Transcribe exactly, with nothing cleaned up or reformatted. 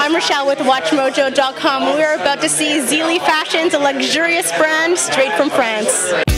I'm Rochelle with Watch Mojo dot com. We are about to see Zilli Fashions, a luxurious brand straight from France.